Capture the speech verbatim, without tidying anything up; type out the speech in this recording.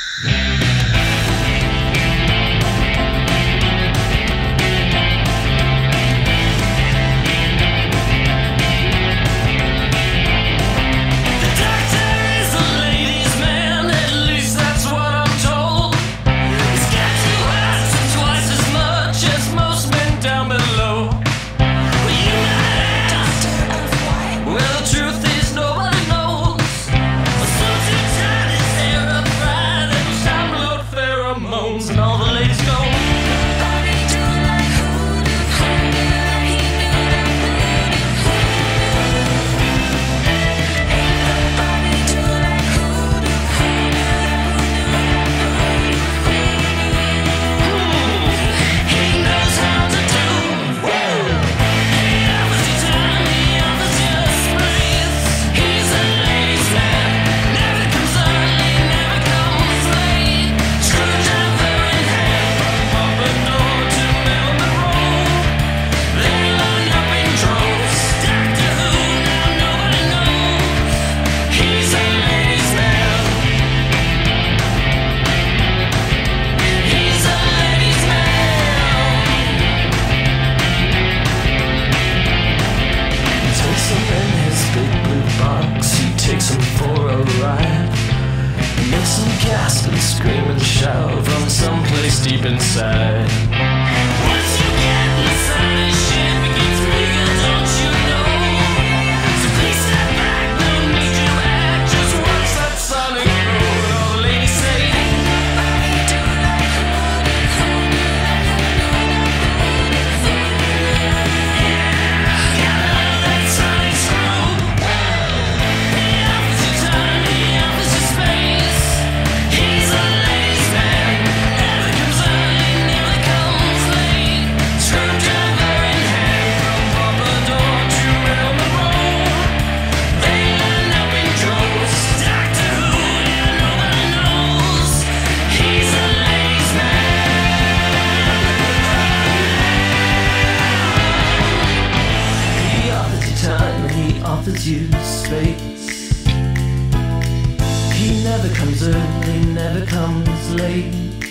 Shout from someplace deep inside. Once you get inside this shit, it gets bigger, don't you know? So please step back, no need to act, just watch that sonic road. All the ladies say, ain't nobody do like voodoo, yeah, gotta love that sonic road. He offers you time, he offers you space. He's a ladies man, never comes early, never comes late. Screwdriver in hand, from Pompadour to Marilyn Monroe. They line up in droves. Doctor Who, yeah, nobody knows. He's a ladies man. He offers you time and he offers you space. He never comes early, never comes late.